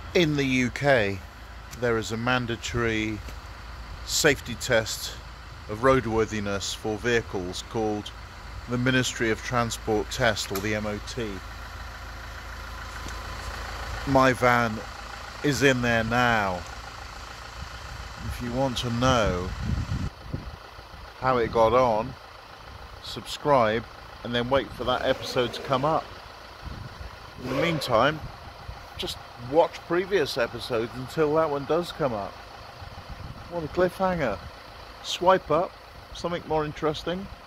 In the UK, there is a mandatory safety test of roadworthiness for vehicles called the Ministry of Transport test, or the MOT. My van is in there now. If you want to know how it got on, subscribe and then wait for that episode to come up. In the meantime, just watch previous episodes until that one does come up. What a cliffhanger. Swipe up, something more interesting.